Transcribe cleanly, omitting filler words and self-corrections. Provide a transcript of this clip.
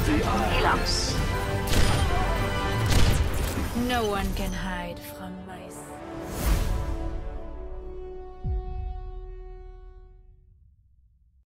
Heal up. No one can hide from my sight.